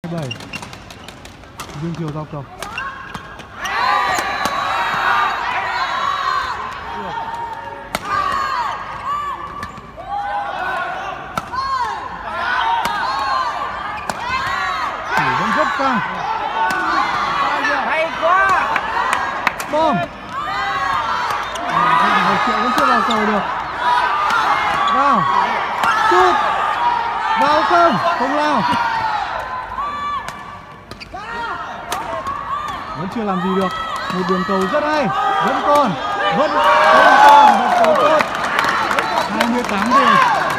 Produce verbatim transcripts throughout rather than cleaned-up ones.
bảy. Dương Thiều giao cầu. Thủ vẫn rất cao. Hay quá. Bom. Một Triệu vẫn chưa vào cầu được. Vào. Sút. Vào không? Không lao. Vẫn chưa làm gì được. Một đường cầu rất hay. Vẫn còn. Vẫn không còn. Một cầu tốt. hai mươi tám đều.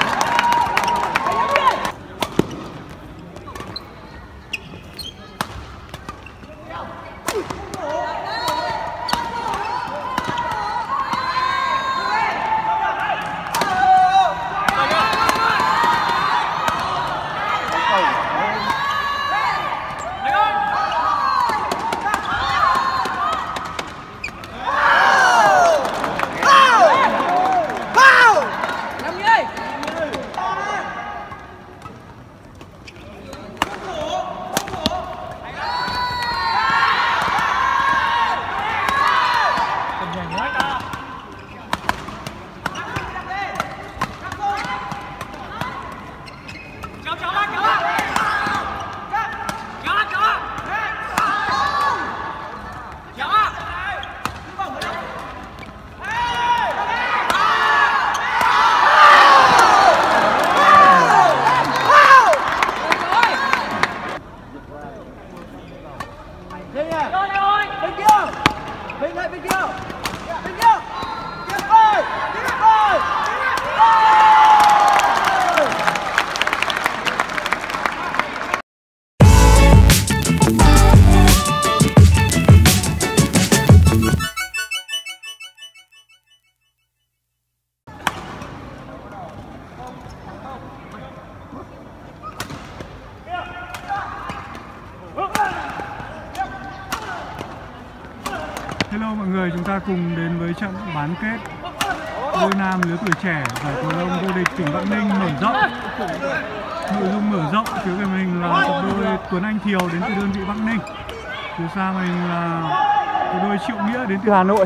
Hello mọi người, chúng ta cùng đến với trận bán kết đôi nam lứa tuổi trẻ giải cầu lông vô địch tỉnh Bắc Ninh mở rộng. Nội dung mở rộng phía về mình là cặp đôi Tuấn Anh Thiều đến từ đơn vị Bắc Ninh. Phía xa mình là cặp đôi Triệu Nghĩa đến từ Hà Nội.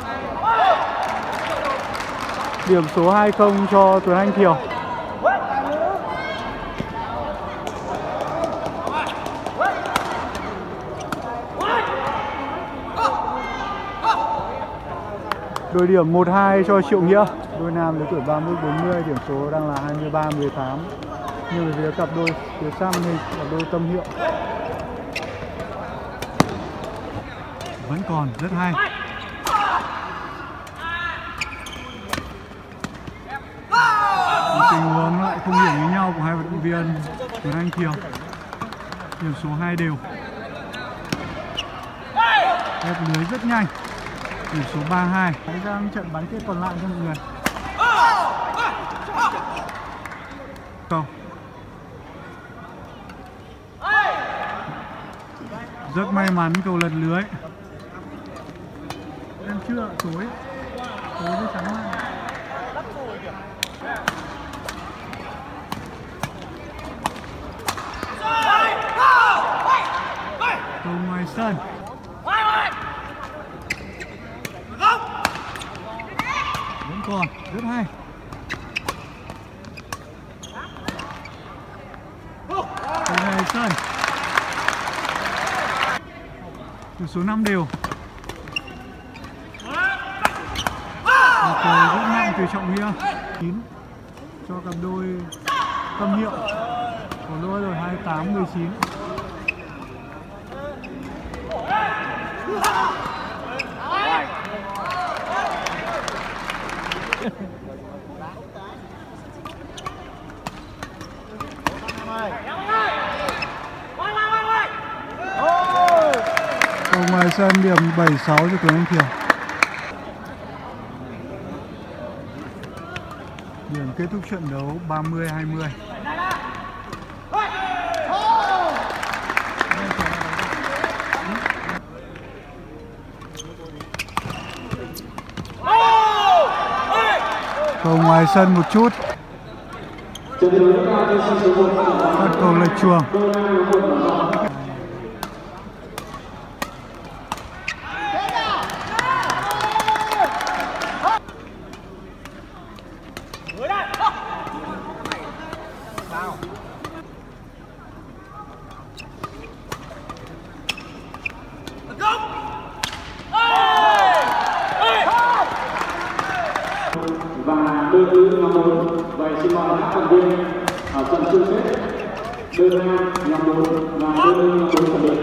Điểm số hai không cho Tuấn Anh Thiều. Đội điểm một hai cho Triệu Nghĩa. Đôi nam lứa tuổi ba mươi bốn mươi, điểm số đang là hai mươi ba mười tám. Nhưng về phía cặp đôi phía sau mình là đôi Tâm Hiệu. Vẫn còn rất hay. Tình huống lại không hiểu với nhau của hai vận động viên Tuấn Anh Thiều. Điểm số hai đều. Ép lưới rất nhanh. Điểm số ba hai. Hãy sang trận bán kết còn lại cho mọi người. Cầu. Rất may mắn cầu lật lưới. Em chưa tối. Tối với sáng mai. Cầu ngoài sân. Vẫn còn rất hay. Cầu ngoài sân. Điểm số năm đều. Một cầu rất nặng từ Trọng Nghĩa. chín cho cặp đôi Tâm Hiệu. Có lỗi rồi, hai mươi tám mười chín. Cầu ngoài sân điểm bảy sáu cho Tuấn Anh Thiều. Điểm kết thúc trận đấu ba mươi hai mươi. Cầu ngoài sân một chút. Bắt cầu lệch chuồng. đơn thứ năm bốn. Vậy xin mời các thành viên ở trận chung kết đơn nam năm bốn và đơn nữ năm bốn chuẩn bị.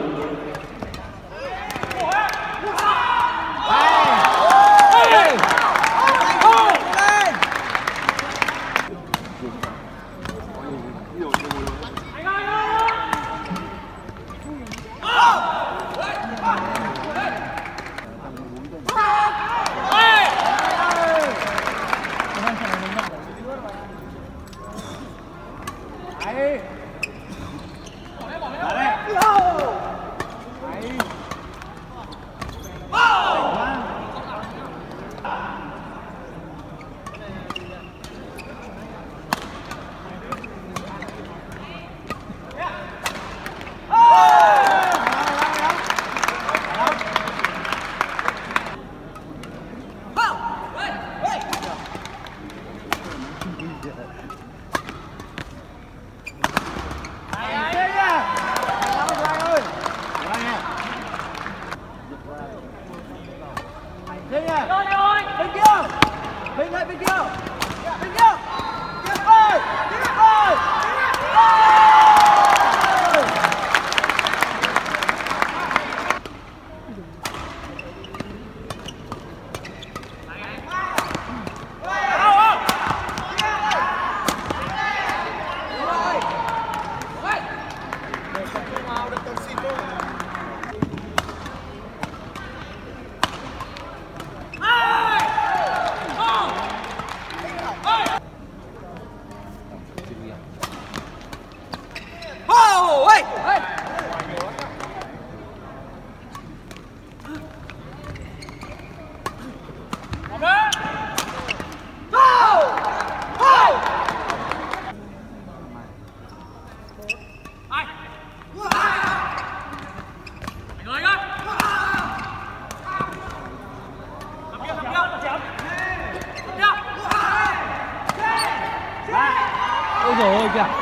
Ôi dồi ôi kìa.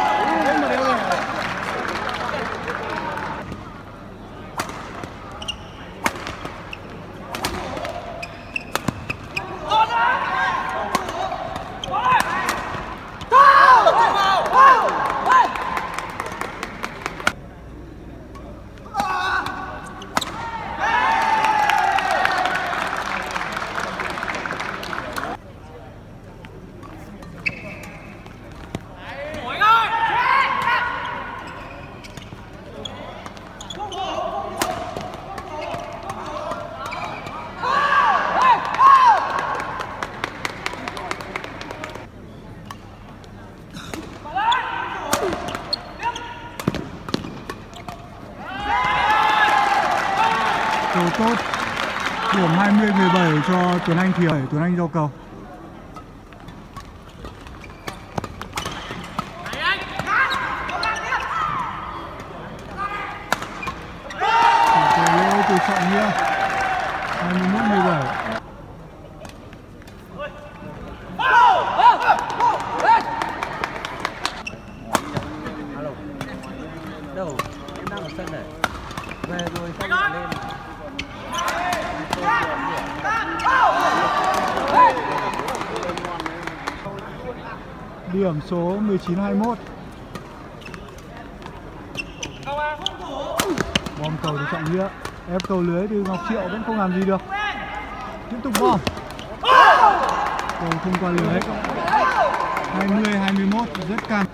Cầu tốt, điểm hai mươi mười bảy cho Tuấn Anh Thiều, Tuấn Anh giao cầu. Cầu từ Trọng Nghĩa, hai mươi mốt mười bảy. Đâu, em đang ở sân này. Về rồi xong rồi lên. Điểm số mười chín hai mươi mốt. Bom cầu từ Trọng Nghĩa, ép cầu lưới từ Ngọc Triệu vẫn không làm gì được. Tiếp tục bom. Cầu không qua lưới. hai mươi hai mươi mốt, rất căng.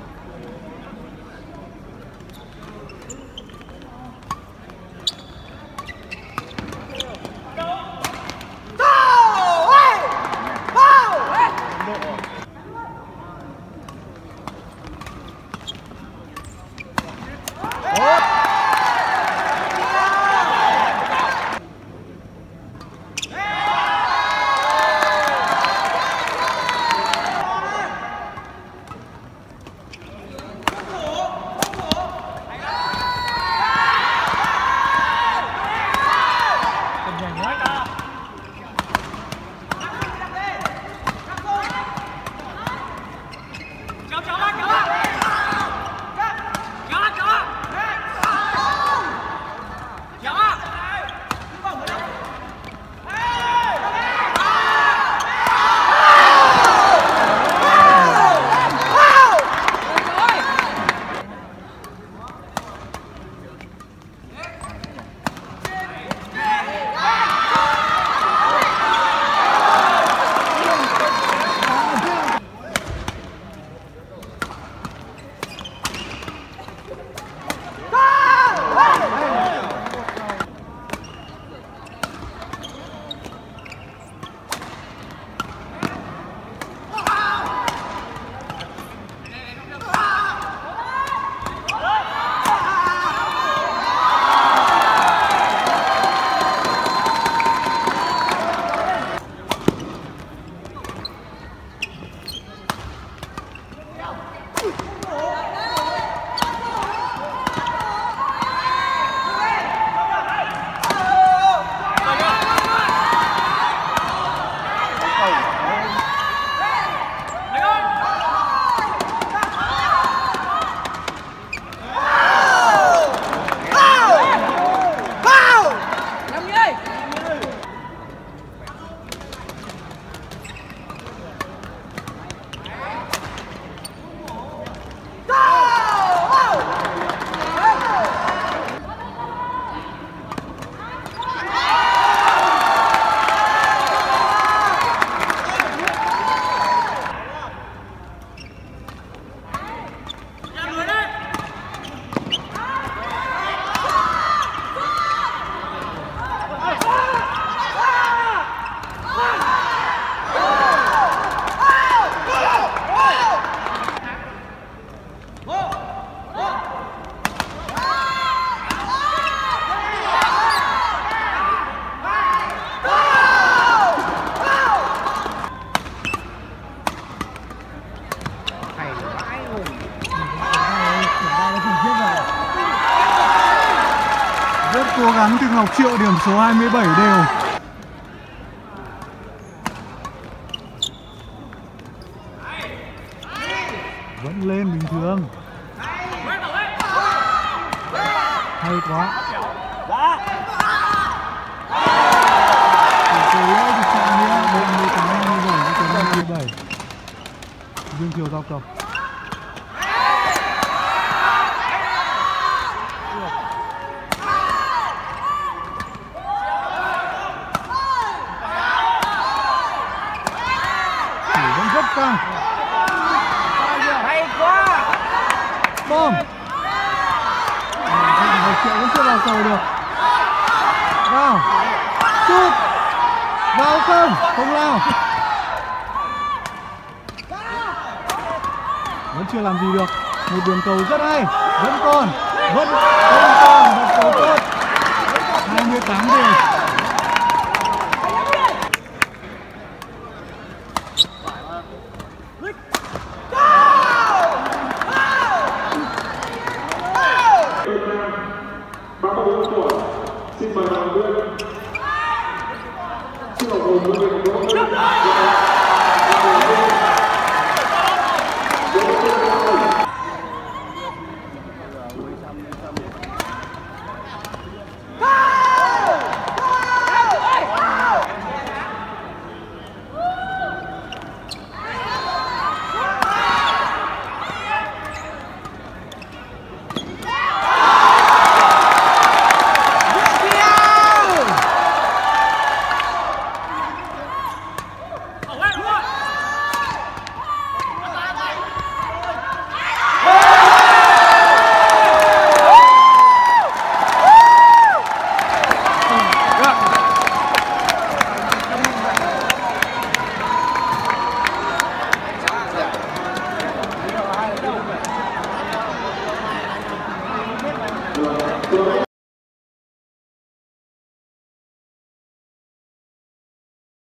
Rất cố gắng từ Ngọc Triệu, điểm số hai mươi bảy đều. Vẫn lên bình thường. Hay quá. Từ lỗi thì chạm nữa, bốn mươi tám hai mươi bảy cho tới hai mươi bảy. Dương Kiều giao cầu. Vẫn rất căng. Hay quá. Bom. Ngọc Triệu vẫn chưa vào cầu được. Vào. Sút. Vào không? Không lao. Vẫn chưa làm gì được. Một đường cầu rất hay. Vẫn còn. Vẫn không còn. Một cầu tốt. hai mươi tám đều. ba mươi bốn tuổi, xin mời bạn Nguyên. Xin ủng hộ